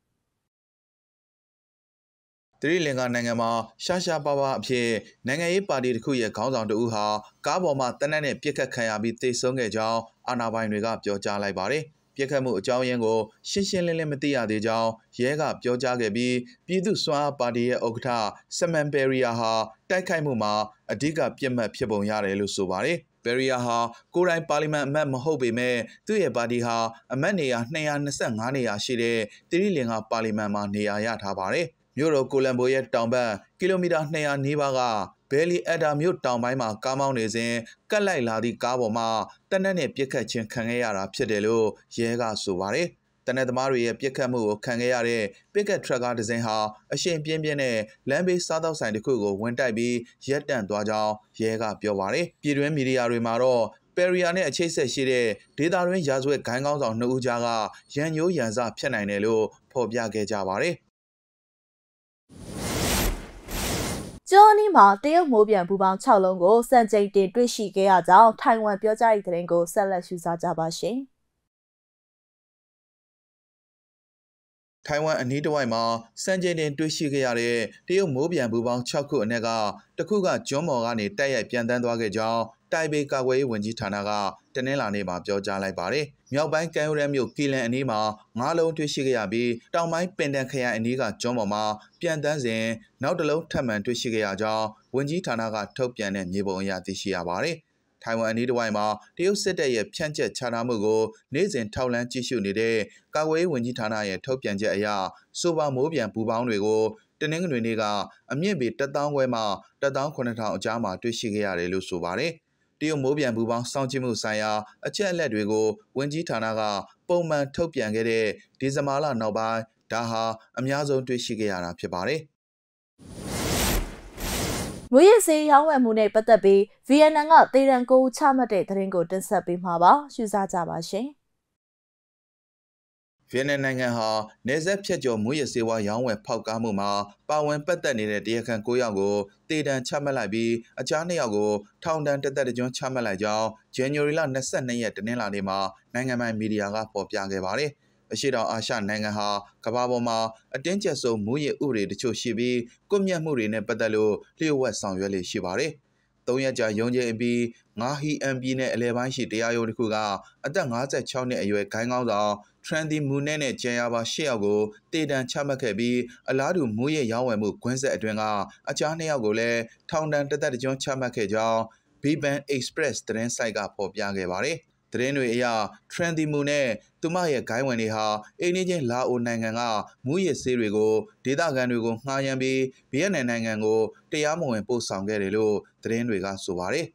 ။တရင်လင်္ကာနိုင်ငံမှာရှာရှာပါပါအဖြစ်နိုင်ငံရေးပါတီတစ်ခုရဲ့ခေါင်းဆောင်တအူးဟာကားပေါ်မှာတနက်နေ့ပြစ်ခတ်ခံရပြီးတေဆုံးခဲ့ကြောင်းအာဏာပိုင်တွေကပြောကြားလိုက်ပါတယ်။ပြစ်ခတ်မှုအကြောင်းရင်းကိုရှင်းရှင်းလင်းလင်းမသိရသေးကြောင်းရဲကပြောကြားခဲ့ပြီးပြည်သူ့စွမ်းအားပါတီရဲ့ဥက္ကဋ္ဌဆမန်ပယ်ရီယာဟာတိုက်ခိုက်မှုမှာအဓိကပြစ်မှတ်ဖြစ်ပုံရတယ်လို့ဆိုပါတယ်။ပယ်ရီယာဟာကိုယ်တိုင်ပါလီမန်အမတ်မဟုတ်ပေမဲ့သူ့ရဲ့ပါတီဟာအမတ်နေရာ၂၂၅နေရာရှိတဲ့တရီလင်္ကာပါလီမန်မှာနေရာရထားပါတယ်။မြို့တော်ကိုလံဘိုရဲ့တောင်ဘက်ကီလိုမီတာ၂၀၀နီးပါးကဘယ်လီအက်ဒါမြို့တောင်ပိုင်းမှာကားမောင်းနေစဉ်ကတ်လိုက်လာသည့်ကားပေါ်မှာတနက်နဲ့ပြစ်ခတ်ခြင်းခံခဲ့ရတာဖြစ်တယ်လို့ရဲကဆိုပါတယ်။တနက်သမားတွေရဲ့ပြစ်ခတ်မှုကိုခံခဲ့ရတဲ့ပစ်ကတ်ထရက်ကားတစ်စင်းဟာအရှိန်ပြင်းပြင်းနဲ့လမ်းဘေးစားသောက်ဆိုင်တစ်ခုကိုဝင်တိုက်ပြီးရပ်တန့်သွားကြောင်းရဲကပြောပါတယ်။ပြည်တွင်းမီဒီယာတွေမှာတော့ပယ်ရီယာနဲ့အချိတ်ဆက်ရှိတဲ့ဒေတာတွင်းရာဇဝတ်ဂိုင်းကောင်းဆောင်နှစ်ဦးကြားကရန်ညိုးရန်စဖြစ်နိုင်တယ်လို့ဖော်ပြခဲ့ကြပါတယ်။ဂျော်နီမှာတရုတ်မိုးပြန်ပူပေါင်း၆လုံးကိုစံချိန်တင်တွေ့ရှိခဲ့ရကြောင်းထိုင်ဝမ်ပြောကြားတဲ့သတင်းကိုဆက်လက်ရှုစားကြပါရှင်။ထိုင်ဝမ်အနီးတစ်ဝိုက်မှာစံချိန်တင်တွေ့ရှိခဲ့ရတဲ့တရုတ်မိုးပြန်ပူပေါင်း၆ခုအနက်ကတစ်ခုကကျွန်းပေါ်ကနေတိုက်ရိုက်ပြန်တန်းသွားခဲ့ကြောင်းတိုင်ပေကာကွယ်ရေးဝန်ကြီးဌာနကတနင်္လာနေ့မှာပြောကြားလိုက်ပါတယ်။မြောက်ပိုင်းကမ်းရိုးတန်းမြို့ကီလန်အနီးမှာငါးလုံးတွေ့ရှိခဲ့ရပြီးတောင်ပိုင်းပင်တန်ခရိုင်အနီးကကျွန်းပေါ်မှာပြန်တန်းစဉ်နောက်တစ်လုံးထပ်မံတွေ့ရှိခဲ့ရကြောင်းဝန်ကြီးဌာနကထုတ်ပြန်တဲ့မြေပုံအရသိရှိရပါတယ်။ထိုင်ဝမ်အနီးတစ်ဝိုက်မှာတရုတ်စစ်တပ်ရဲ့ဖြန့်ကျက်ချထားမှုကိုနေ့စဉ်ထောက်လှမ်းကြည့်ရှုနေတဲ့ကာကွယ်ရေးဝန်ကြီးဌာနရဲ့ထုတ်ပြန်ချက်အရဆိုပါမိုးပြန်ပူပေါင်းတွေကိုတနင်္ဂနွေနေ့ကအမြင့်ပေတစ်သောင်းခွဲမှတစ်သောင်းခုနှစ်ထောင်အကြားမှာတွေ့ရှိခဲ့ရတယ်လို့ဆိုပါတယ်။တရုတ်မိုးပြန်ပူပေါင်းစောင့်ကြည့်မှုဆိုင်ရာအချက်အလက်တွေကိုဝန်ကြီးဌာနကပုံမှန်ထုတ်ပြန်ခဲ့တဲ့ဒီဇင်ဘာလနောက်ပိုင်းဒါဟာအများဆုံးတွေ့ရှိခဲ့ရတာဖြစ်ပါတယ်။မွေးရစေးရောင်းဝယ်မှုနဲ့ပတ်သက်ပြီးဗီယက်နမ်ကသေဒဏ်ကိုချမှတ်တဲ့သတင်းကိုတင်ဆက်ပေးမှာပါရှုစားကြပါရှင်။ဗီယက်နမ်နိုင်ငံဟာနေဆက်ဖြတ်ကျော်မွေးရစေးဝါရောင်းဝယ်ဖောက်ကားမှုမှာပါဝင်ပတ်သက်နေတဲ့တရားခံ၉ယောက်ကိုသေဒဏ်ချမှတ်လိုက်ပြီးအခြားနှစ်ယောက်ကိုထောင်ဒဏ်တစ်သက်တစ်ကျွန်းချမှတ်လိုက်ကြောင်းဇန်နဝါရီလ၂၂ရက်တနင်္လာနေ့မှာနိုင်ငံပိုင်မီဒီယာကဖော်ပြခဲ့ပါတယ်။အရှေ့တောင်အာရှနိုင်ငံဟာကမ္ဘာပေါ်မှာအတင်းကျပ်ဆုံးမူရစ်ဥပဒေတချို့ရှိပြီးကွပ်မျက်မှုတွေနဲ့ပတ်သက်လို့လျှို့ဝှက်ဆောင်ရွက်လေ့ရှိပါတယ်။သုံးရက်ကြာရုံးချိန်အပြီးငါဟီအမ်ပြည်နယ်အလဲပိုင်းရှိတရားရုံးတစ်ခုကအသက်၅၆နှစ်အရွယ်ဂိုင်းကောင်းဆောင်ထရန်ဒီမူနဲ့နဲ့ကျန်ရပါ၈ယောက်ကိုတေတံချမှတ်ခဲ့ပြီးအလားတူမူရဲ့ရောင်းဝယ်မှုကွင်းဆက်အတွင်းကအကြားနှစ်ယောက်ကိုလည်းထောင်ဒဏ်တစ်သက်တစ်ကျွန်းချမှတ်ခဲ့ကြောင်း Biban Express သတင်းဆိုက်ကဖော်ပြခဲ့ပါတယ်။သတင်းတွေအရထရန်ဒီမူနဲ့သူမရဲ့ဂိုင်းဝင်တွေဟာအိန္ဒိချင်းလာအိုနိုင်ငံကမူရစ်ဆေးတွေကိုဒေသခံတွေကိုငှားရမ်းပြီးဗီယက်နမ်နိုင်ငံကိုတရားမဝင်ပို့ဆောင်ခဲ့တယ်လို့သတင်းတွေကဆိုပါတယ်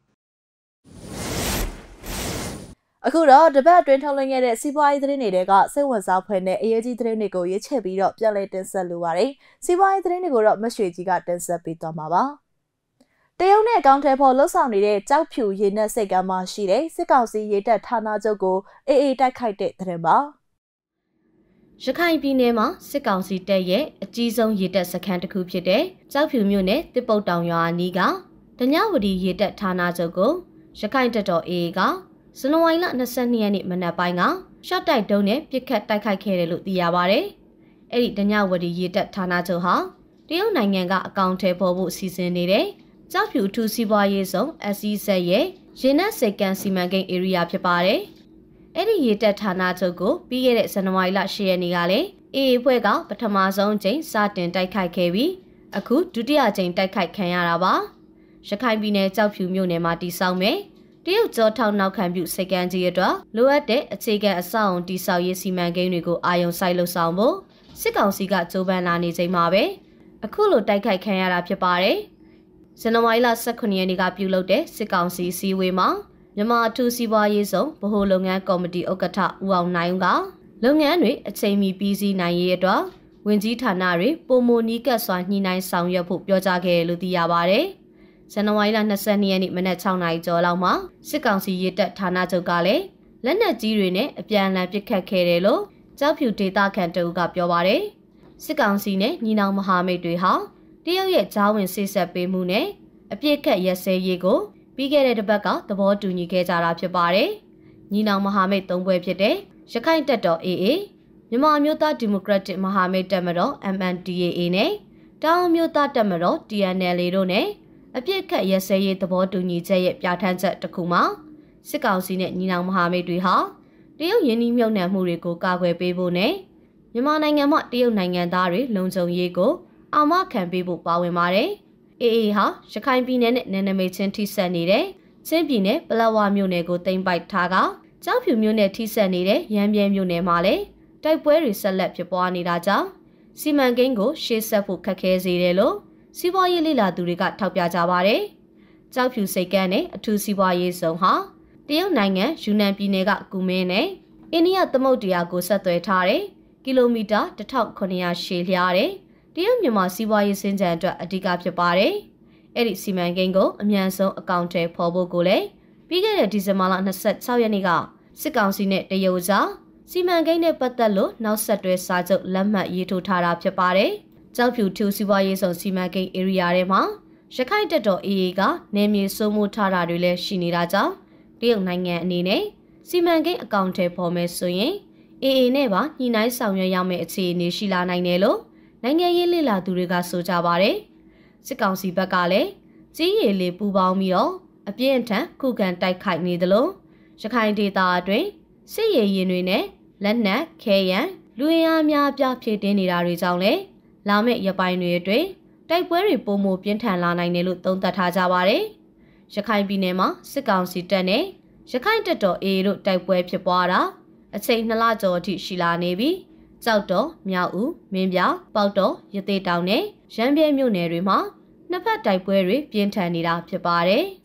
အခုတော့တပတ်အတွင်းထုတ်လွှင့်ခဲ့တဲ့စီးပွားရေးသတင်းတွေကစိတ်ဝင်စားဖွယ်တဲ့အရေးကြီးသတင်းတွေကိုရေးချက်ပြီးတော့ပြန်လည်တင်ဆက်လိုပါတယ်။စီးပွားရေးသတင်းတွေကိုတော့မရွှေကြီးကတင်ဆက်ပေးသွားမှာပါ။တရုတ်နဲ့အကောင့်ထဲပေါ်လှုပ်ဆောင်နေတဲ့ကြောက်ဖြူရေနက်စိတ်ကမ်းမှာရှိတဲ့စစ်ကောင်စီရေတပ်ဌာနချုပ်ကိုအေးအေးတိုက်ခိုက်တဲ့သတင်းပါ။ရခိုင်ပြည်နယ်မှာစစ်ကောင်စီတပ်ရဲ့အကြီးဆုံးရေတပ်စခန်းတစ်ခုဖြစ်တဲ့ကြောက်ဖြူမြို့နယ်တစ်ပုတ်တောင်ရွာအနီးကဒညဝတီရေတပ်ဌာနချုပ်ကိုရခိုင်တပ်တော်အေးအေးကဇန်နဝါရီလ၂၂ရက်နေ့မနက်ပိုင်းကရှော့တိုက်ဒုံးနဲ့ပစ်ခတ်တိုက်ခိုက်ခဲ့တယ်လို့သိရပါဗျ။အဲ့ဒီဒညဝတီရေတပ်ဌာနချုပ်ဟာတရုတ်နိုင်ငံကအကောင့်ထဲပေါ်ဖို့စီစဉ်နေတဲ့ကြောက်ဖြူထူစီးပွားရေးဆောင် S E Z ရဲ့ရေနက်စိတ်ကမ်းစီမံကိန်း area ဖြစ်ပါတယ်။အဲ့ဒီရေတပ်ဌာနချုပ်ကိုပြီးခဲ့တဲ့ဇန်နဝါရီလ၈ရက်နေ့ကလည်းအေအေဖွဲ့ကပထမဆုံးချိန်စတင်တိုက်ခိုက်ခဲ့ပြီးအခုဒုတိယချိန်တိုက်ခိုက်ခံရတာပါ။ရခိုင်ပြည်နယ်ကြောက်ဖြူမြို့နယ်မှာတည်ဆောက်မယ်တရုတ်ကြောထောက်နောက်ခံပြုစိတ်ကမ်းကြီးအတွက်လိုအပ်တဲ့အခြေခံအဆောက်အုံတည်ဆောက်ရေးစီမံကိန်းတွေကိုအာရုံစိုက်လှုပ်ဆောင်ဖို့စစ်ကောင်စီကကြိုးပမ်းလာနေချိန်မှာပဲအခုလိုတိုက်ခိုက်ခံရတာဖြစ်ပါတယ်။ဇန်နဝါရီလ၁၉ရက်နေ့ကပြုလုပ်တဲ့စစ်ကောင်စီစည်းဝေးမှာမြန်မာအထူးစီးပွားရေးဆောင်ဗဟိုလုပ်ငန်းကော်မတီဥက္ကဋ္ဌဦးအောင်နိုင်ကလုပ်ငန်းတွေအချိန်မီပြီးစီးနိုင်ရေးအတွက်ဝင်ကြီးဌာနတွေပုံမနီးကပ်စွာညှိနှိုင်းဆောင်ရွက်ဖို့ပြောကြားခဲ့တယ်လို့သိရပါတယ်။ဇန်နဝါရီလ၂၂ရက်နေ့မနက်၆နာရီကျော်လောက်မှာစစ်ကောင်စီရေတပ်ဌာနချုပ်ကလည်းလက်နက်ကြီးတွေနဲ့အပြန်အလှန်ပစ်ခတ်ခဲ့တယ်လို့ကြောက်ဖြူဒေသခံတအုပ်ကပြောပါတယ်။စစ်ကောင်စီနဲ့ညီနောင်မဟာမိတ်တွေဟာတရုတ်ရဲ့ဂျားဝင်ဆေးဆက်ပေးမှုနဲ့အပြစ်ခတ်ရက်စဲရေးကိုပြီးခဲ့တဲ့တစ်ပတ်ကသဘောတူညီခဲ့ကြတာဖြစ်ပါတယ်။ညီနောင်မဟာမိတ်သုံးဘွဲဖြစ်တဲ့ရခိုင်တပ်တော် A A မြန်မာမျိုးသားဒီမိုကရက်တစ်မဟာမိတ်တပ်မတော် M N D A A နဲ့တောင်မျိုးသားတပ်မတော် T N L A တို့နဲ့အပြစ်ခတ်ရက်စဲရေးသဘောတူညီချက်ရဲ့ပြဋ္ဌာန်းချက်တစ်ခုမှာစစ်ကောင်စီနဲ့ညီနောင်မဟာမိတ်တွေဟာတရုတ်ယင်းနှိမ့်မြုပ်နှံမှုတွေကိုကာကွယ်ပေးဖို့နဲ့မြန်မာနိုင်ငံမှာတရုတ်နိုင်ငံသားတွေလုံခြုံရေးကိုအာမခံပေးဖို့ပါဝင်ပါတယ်။ A A ဟာရခိုင်ပြည်နယ်နဲ့နယ်နိမိတ်ချင်းထိစပ်နေတဲ့ချင်းပြည်နယ်ပလက်ဝမြို့နယ်ကိုသိမ်းပိုက်ထားကကြောက်ဖြူမြို့နယ်ထိစပ်နေတဲ့ရမ်းပြဲမြို့နယ်မှာလည်းတိုက်ပွဲတွေဆက်လက်ဖြစ်ပွားနေတာကြောင့်စီမံကိန်းကိုရှေ့ဆက်ဖို့ခက်ခဲစေတယ်လို့စီးပွားရေးလေ့လာသူတွေကထောက်ပြကြပါတယ်။ကြောက်ဖြူစိတ်ကမ်းနဲ့အထူးစီးပွားရေးဆောင်ဟာတရုတ်နိုင်ငံယူနန်ပြည်နယ်ကကူမင်းနဲ့အိန္ဒိယသမုဒ္ဒရာကိုဆက်သွယ်ထားတဲ့ကီလိုမီတာတစ်ထောင်ခုနှစ်ရာရှည်လျားတဲ့တရုတ်မြန်မာစီးပွားရေးစင်ကြံအတွက်အဓိကဖြစ်ပါတယ်။အဲ့ဒီစီမံကိန်းကိုအမြန်ဆုံးအကောင့်ထဲပေါ်ဖို့ကိုလည်းပြီးခဲ့တဲ့ဒီဇင်ဘာလ၂၆ရက်နေ့ကစစ်ကောင်စီနဲ့တရုတ်ကြားစီမံကိန်းနဲ့ပတ်သက်လို့နောက်ဆက်တွဲစာချုပ်လက်မှတ်ရေးထိုးထားတာဖြစ်ပါတယ်။ကြောက်ဖြူထူစီးပွားရေးဆောင်စီမံကိန်း area ထဲမှာရခိုင်တပ်တော် A A ကနေမြေစိုးမိုးထားတာတွေလည်းရှိနေတာကြောင့်တရုတ်နိုင်ငံအနေနဲ့စီမံကိန်းအကောင့်ထဲပေါ်မယ်ဆိုရင် A A နဲ့ပါညှိနှိုင်းဆောင်ရွက်ရမယ့်အခြေအနေရှိလာနိုင်တယ်လို့နိုင်ငံရေးလေ့လာသူတွေကဆိုကြပါတယ်။စစ်ကောင်စီဘက်ကလည်းကြီးရည်လေးပူပေါင်းပြီးတော့အပြင်းအထန်ခုခံတိုက်ခိုက်နေသလိုရခိုင်ဒေသအတွင်းစစ်ရေးရင်တွေနဲ့လက်နက်ခဲယမ်းလူရင်းအားများပြဖြည့်တင်းနေတာတွေကြောင့်လည်းလာမယ့်ရပိုင်းတွေအတွင်းတိုက်ပွဲတွေပုံမပြင်းထန်လာနိုင်တယ်လို့သုံးသပ်ထားကြပါတယ်။ရခိုင်ပြည်နယ်မှာစစ်ကောင်စီတပ်နဲ့ရခိုင်တပ်တော် A A တို့တိုက်ပွဲဖြစ်ပွားတာအချိန်နှစ်လကျော်အထိရှိလာနေပြီးကြောက်တော်မြောက်ဦးမင်းပြပေါက်တော်ရသေးတောင်နဲ့ရမ်းပြဲမြို့နယ်တွေမှာနှစ်ဖက်တိုက်ပွဲတွေပြင်းထန်နေတာဖြစ်ပါတယ်။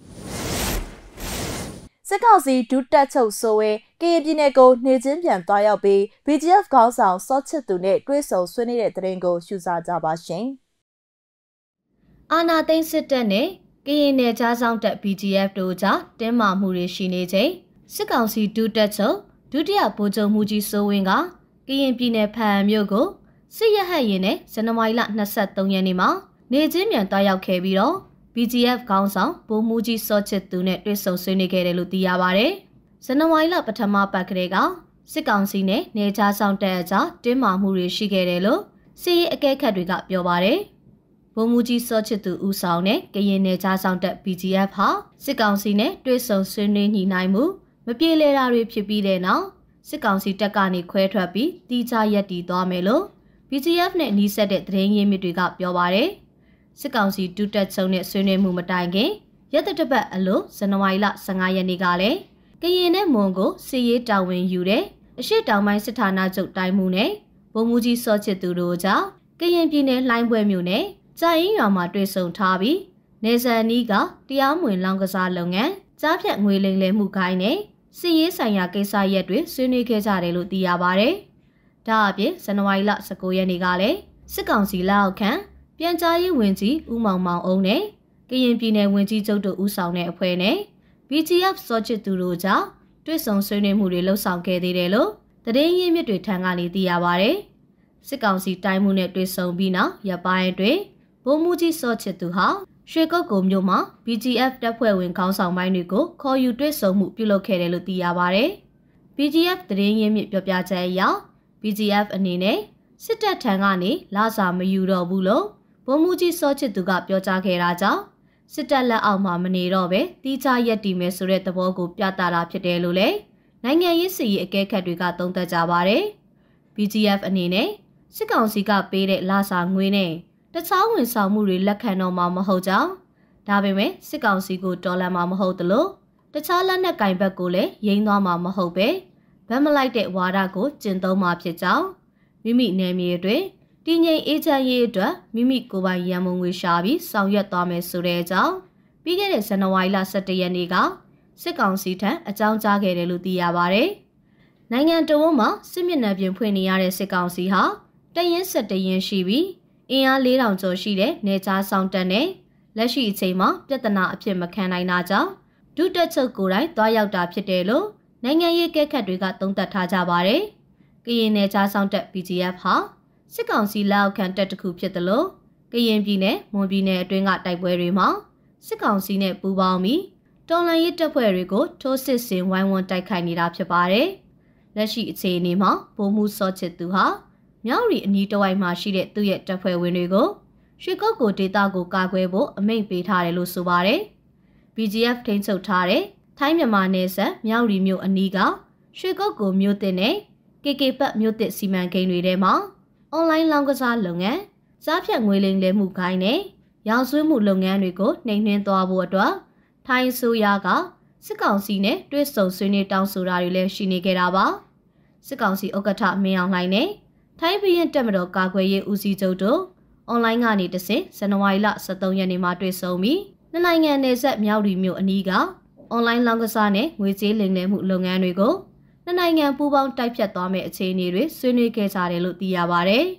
စစ်ကောင်စီဒုတက်ချုပ်ဆိုဝဲကရင်ပြည်နယ်ကိုနေချင်းပြန်သွားရောက်ပြီး B G F ခေါင်းဆောင်စောချစ်သူနဲ့တွေ့ဆုံဆွေးနွေးတဲ့တဲ့ရင်ကိုရှုစားကြပါရှင်။အာနာသိန်းစစ်တပ်နဲ့ကရင်နယ်ခြားဆောင်တပ် B G F တို့ကြားတင်းမာမှုတွေရှိနေချိန်စစ်ကောင်စီဒုတက်ချုပ်ဒုတိယဗိုလ်ချုပ်မှုကြီးစိုးဝင်းကကရင်ပြည်နယ်ဖားအံမြို့ကိုစစ်ရဟတ်ရင်နဲ့ဇန်နဝါရီလ၂၃ရက်နေ့မှာနေချင်းပြန်သွားရောက်ခဲ့ပြီးတော့ B G F ခေါင်းဆောင်ဗိုလ်မှူးကြီးစောချစ်သူနဲ့တွေ့ဆုံဆွေးနွေးခဲ့တယ်လို့သိရပါဗျ။ဇန်နဝါရီလပထမပတ်ကလေးကစစ်ကောင်စီနဲ့နေကြားဆောင်တပ်အကြားတင်းမာမှုတွေရှိခဲ့တယ်လို့စစ်ရေးအကဲခတ်တွေကပြောပါတယ်။ဗိုလ်မှူးကြီးစောချစ်သူဦးဆောင်တဲ့ကရင်နယ်ခြားဆောင်တပ် P G F ဟာစစ်ကောင်စီနဲ့တွဲဆုံဆွေးနွေးညှိနှိုင်းမှုမပြေလည်တာတွေဖြစ်ပြီးတဲ့နောက်စစ်ကောင်စီတပ်ကနေခွဲထွက်ပြီးတီးခြားရက်တီသွားမယ်လို့ P G F နဲ့နှီးဆက်တဲ့သတင်းရင်းမြစ်တွေကပြောပါတယ်စစ်ကောင်စီဒုတက်ချုပ်နဲ့ဆွေးနွေးမှုမတိုင်ခင်ရက်တပတ်အလို့ဇန်နဝါရီလဆယ့်ငါရက်နေ့ကလည်းကရင်နဲ့မွန်ကိုစစ်ရေးတာဝန်ယူတဲ့အရှိတောင်ပိုင်းစစ်ဌာနချုပ်တိုင်းမှုနဲ့ဗိုလ်မှူးကြီးစောချစ်သူတို့ကြောင့်ကရင်ပြည်နယ်လှိုင်းပွဲမြို့နယ်ကြာရင်ရွာမှာတွေ့ဆုံထားပြီးနေဆန်နီးကတရားမဝင်လောင်ကစားလုပ်ငန်းကြားဖြတ်ငွေလိမ်လည်မှုခိုင်းနဲ့စစ်ရေးဆိုင်ရာကိစ္စရပ်တွေဆွေးနွေးခဲ့ကြတယ်လို့သိရပါဗျ။ဒါအပြင်ဇန်နဝါရီလဆယ့်ကိုရက်နေ့ကလည်းစစ်ကောင်စီလက်အောက်ခံပြန်ကြားရေးဝန်ကြီးဦးမောင်မောင်အုံးနဲ့ကရင်ပြည်နယ်ဝန်ကြီးချုပ်တို့ဦးဆောင်တဲ့အဖွဲ့နဲ့ P G F စောချစ်သူတို့ကြောင့်တွေ့ဆုံဆွေးနွေးမှုတွေလှုပ်ဆောင်ခဲ့သေးတယ်လို့သတင်းရင်းမြစ်တွေထံကနေသိရပါဗျ။စစ်ကောင်စီတိုင်းမှုနဲ့တွေ့ဆုံပြီးနောက်ရပ်ပိုင်းအတွင်းဗိုလ်မှူးကြီးစောချစ်သူဟာရွှေကုတ်ကုံမြို့မှာ P G F တပ်ဖွဲ့ဝင်ခေါင်းဆောင်ပိုင်းတွေကိုခေါ်ယူတွေ့ဆုံမှုပြုလုပ်ခဲ့တယ်လို့သိရပါဗျ။ P G F သတင်းရင်းမြစ်ပြောပြချက်အရ P G F အနေနဲ့စစ်တပ်ထံကနေလာစာမယူတော့ဘူးလို့ဗိုလ်မှူးကြီးစောချစ်သူကပြောကြားခဲ့တာကြောင့်စစ်တပ်လက်အောက်မှာမနေတော့ပဲတီးခြားရက်တီမယ်ဆိုတဲ့သဘောကိုပြသတာဖြစ်တယ်လို့လည်းနိုင်ငံရေးစီရေးအကဲခတ်တွေကသုံးသပ်ကြပါတယ်။ P G F အနေနဲ့စစ်ကောင်စီကပေးတဲ့လာစာငွေနဲ့တခြားဝန်ဆောင်မှုတွေလက်ခံတော့မှာမဟုတ်ကြောင်းဒါပေမဲ့စစ်ကောင်စီကိုတော်လှန်မှာမဟုတ်သလိုတခြားလက်နက်ကင်ဘက်ကိုလည်းရိမ့်သွားမှာမဟုတ်ပဲဗတ်မလိုက်တဲ့ဝါဒကိုကျင့်သုံးမှာဖြစ်ကြောင်းမိမိနယ်မြေအတွင်းတည်ငြိမ်အေးချမ်းရေးအတွက်မိမိကိုယ်ပိုင်ရန်ပုံငွေရှာပြီးဆောင်ရွက်သွားမယ်ဆိုတဲ့အကြောင်းပြီးခဲ့တဲ့ဇန်နဝါရီလဆယ့်တစ်ရက်နေ့ကစစ်ကောင်စီထံအကြောင်းကြားခဲ့တယ်လို့သိရပါဗျ။နိုင်ငံတော်မှာစစ်မျက်နှာပြင်ဖွင့်နေရတဲ့စစ်ကောင်စီဟာတရင်ဆက်တရင်ရှိပြီးအင်အားလေးထောင်ကျော်ရှိတဲ့နေကြားဆောင်တပ်နဲ့လက်ရှိအချိန်မှာပြဿနာအဖြစ်မခံနိုင်တာကြောင့်ဒုတက်ချုပ်ကိုယ်တိုင်တွားရောက်တာဖြစ်တယ်လို့နိုင်ငံရေးကဲခတ်တွေကသုံးသပ်ထားကြပါတယ်။ကရင်နယ်ကြားဆောင်တပ် P G F ဟာစစ်ကောင်စီလက်အောက်ခံတပ်တစ်ခုဖြစ်တယ်လို့ကရင်ပြည်နယ်မွန်ပြည်နယ်အတွင်းကတိုက်ပွဲတွေမှာစစ်ကောင်စီနဲ့ပူးပေါင်းပြီးတော်လှန်ရေးတပ်ဖွဲ့တွေကိုထိုးစစ်ဆင်ဝိုင်းဝန်းတိုက်ခိုက်နေတာဖြစ်ပါတယ်။လက်ရှိအခြေအနေမှာဗိုလ်မှူးစောချစ်သူဟာမြောက်ရီအနီးတစ်ဝိုက်မှာရှိတဲ့သူ့ရဲ့တပ်ဖွဲ့ဝင်တွေကိုရွှေကုတ်ကိုဒေသကိုကာကွယ်ဖို့အမိန့်ပေးထားတယ်လို့ဆိုပါတယ်။ P G F ထိန်းချုပ်ထားတဲ့ထိုင်းမြန်မာနယ်စပ်မြောက်ရီမြို့အနီးကရွှေကုတ်ကိုမြို့တင်နဲ့ K K ပတ်မြို့တင်စီမံကိန်းတွေထဲမှာအွန်လိုင်းလောင်းကစားလုပ်ငန်းစားဖြတ်ငွေလိမ်လည်မှုခိုင်းနဲ့ရောင်စွေးမှုလုပ်ငန်းတွေကိုနှိမ်နှင်းသွားဖို့အတွက်ထိုင်းဆိုရကစစ်ကောင်စီနဲ့တွဲဆုံဆွေးနွေးတောင်းဆိုတာတွေလည်းရှိနေကြတာပါစစ်ကောင်စီဥက္ကဋ္ဌမင်းအောင်လှိုင်နဲ့ထိုင်းပြည်တပ်မတော်ကာကွယ်ရေးဦးစီးချုပ်တို့အွန်လိုင်းကနေတဆင့်ဇန်နဝါရီလဆယ့်သုံးရက်နေ့မှာတွေ့ဆုံပြီးနှစ်နိုင်ငံနယ်စပ်မြောက်ရီမြို့အနီးကအွန်လိုင်းလောင်းကစားနဲ့ငွေကြေးလိမ်လည်မှုလုပ်ငန်းတွေကိုနှစ်နိုင်ငံပူးပေါင်းတိုက်ဖြတ်သွားမယ့်အခြေအနေတွေဆွေးနွေးခဲ့ကြတယ်လို့သိရပါဗျ။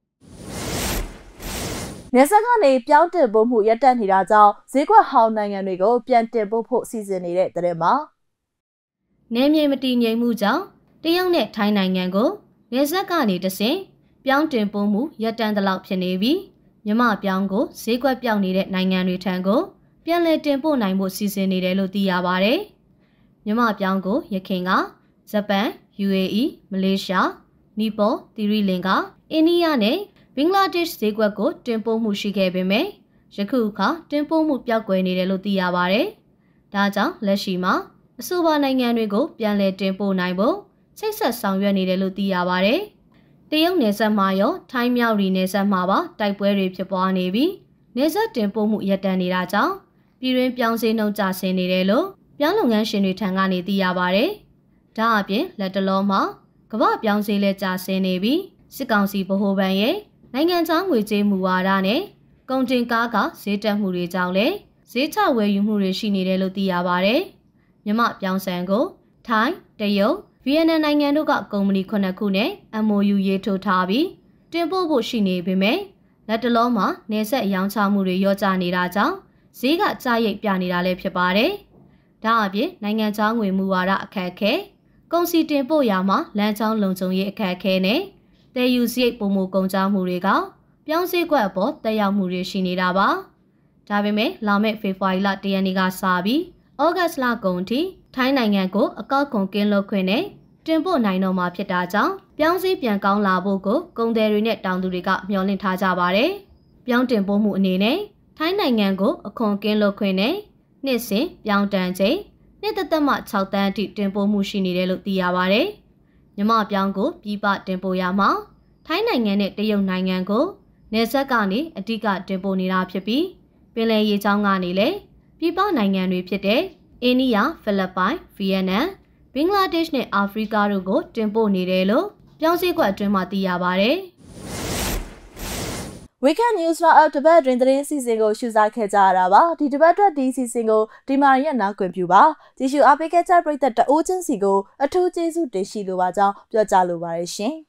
နေဆက်ကနေပြောင်းတင်ပို့မှုရပ်တန့်နေတာကြောင့်ဈေးကွက်ဟောင်းနိုင်ငံတွေကိုပြန်တင်ပို့ဖို့စီစဉ်နေတဲ့တဲ့မှာနယ်မြေမတည်ငြိမ်မှုကြောင့်တရုတ်နဲ့ထိုင်းနိုင်ငံကိုနေဆက်ကနေတဆင့်ပြောင်းတင်ပို့မှုရပ်တန့်သလောက်ဖြစ်နေပြီးမြမပြောင်းကိုဈေးကွက်ပြောင်းနေတဲ့နိုင်ငံတွေထံကိုပြန်လည်တင်ပို့နိုင်ဖို့စီစဉ်နေတယ်လို့သိရပါဗျ။မြမပြောင်းကိုရခိုင်ကဂျပန် U A E မလေးရှားနီပေါသီရိလင်္ကာအိန္ဒိယနဲ့ဘင်္ဂလားဒေ့ရှ်ဈေးကွက်ကိုတင်ပို့မှုရှိခဲ့ပေမဲ့ယခုအခါတင်ပို့မှုပျောက်ကွယ်နေတယ်လို့သိရပါဗျ။ဒါကြောင့်လက်ရှိမှာအဆိုပါနိုင်ငံတွေကိုပြန်လည်တင်ပို့နိုင်ဖို့စိတ်ဆက်ဆောင်ရွက်နေတယ်လို့သိရပါဗျ။တရုတ်နယ်စပ်မှာရောထိုင်းမြောက်ရီနယ်စပ်မှာပါတိုက်ပွဲတွေဖြစ်ပွားနေပြီးနယ်စပ်တင်ပို့မှုရပ်တန့်နေတာကြောင့်ပြည်တွင်းပြောင်းစည်းနှုန်းကျဆင်းနေတယ်လို့ပြောင်းလုပ်ငန်းရှင်တွေထံကနေသိရပါဗျ။ဒါအပြင်လက်တလုံးမှာကမ္ဘာပြောင်းစည်းလဲကျဆင်းနေပြီးစစ်ကောင်စီဗဟိုဘဏ်ရဲ့နိုင်ငံခြားငွေကြေးမူဝါဒနဲ့ကုန်တင်ကားကဈေးတက်မှုတွေကြောင့်လည်းဈေးချဝယ်ယူမှုတွေရှိနေတယ်လို့သိရပါဗျ။မြမပြောင်းဆန်ကိုထိုင်းတရုတ်ဗီယက်နမ်နိုင်ငံတို့ကကုမ္ပဏီခုနှစ်ခုနဲ့ M O U ရေးထိုးထားပြီးတင်ပို့ဖို့ရှိနေပေမဲ့လက်တလုံးမှာနေဆက်အယောင်ချမှုတွေရောကျနေတာကြောင့်ဈေးကကျရိတ်ပြနေတာလည်းဖြစ်ပါတယ်။ဒါအပြင်နိုင်ငံခြားငွေမူဝါဒအခက်အခဲကုန်စည်တင်ပို့ရာမှာလမ်းကြောင်းလုံခြုံရေးအခက်အခဲနဲ့တည်ယူစရိတ်ပုံမှုကုန်ကြမှုတွေကပြောင်းစည်းကွက်အပေါ်တက်ရောက်မှုတွေရှိနေတာပါ။ဒါပေမဲ့လာမယ့်ဖေဖော်ဝါရီလတစ်ရက်နေ့ကစပြီးဩဂတ်စ်လကုန်ထိထိုင်းနိုင်ငံကိုအကောက်ခွန်ကင်းလွတ်ခွင့်နဲ့တင်ပို့နိုင်တော့မှာဖြစ်တာကြောင့်ပြောင်းစည်းပြန်ကောင်းလာဖို့ကိုကုန်သည်တွေနဲ့တောင်သူတွေကမျှော်လင့်ထားကြပါတယ်။ပြောင်းတင်ပို့မှုအနေနဲ့ထိုင်းနိုင်ငံကိုအခွန်ကင်းလွတ်ခွင့်နဲ့နှစ်စဉ်ပြောင်းတန်ချိန်နှစ်သက်သက်မှ၆တန်းအထိတင်ပို့မှုရှိနေတယ်လို့သိရပါဗျ။မြမပြောင်းကိုပြည်ပတင်ပို့ရမှာထိုင်းနိုင်ငံနဲ့တရုတ်နိုင်ငံကိုနယ်စပ်ကနေအဓိကတင်ပို့နေတာဖြစ်ပြီးပင်လယ်ရေကြောင်းကနေလည်းပြည်ပနိုင်ငံတွေဖြစ်တဲ့အိန္ဒိယ၊ဖိလစ်ပိုင်၊ဗီယက်နမ်၊ဘင်္ဂလားဒေ့ရှ်နဲ့အာဖရိကတို့ကိုတင်ပို့နေတယ်လို့ပြောင်းစည်းကွက်အတွင်းမှာသိရပါဗျ။ Weekend News Roundup တပတ်အတွင်းသတင်းစီစဉ်ကိုရှုစားခဲ့ကြရတာပါဒီတပတ်အတွက်ဒီစီစဉ်ကိုဒီမာရီရဲ့နောက်ကွယ်ပြုပါကြည့်ရှုအားပေးခဲ့ကြပရိသတ်တအိုးချင်းစီကိုအထူးကျေးဇူးတင်ရှိလိုပါကြောင်းပြောကြားလိုပါတယ်ရှင်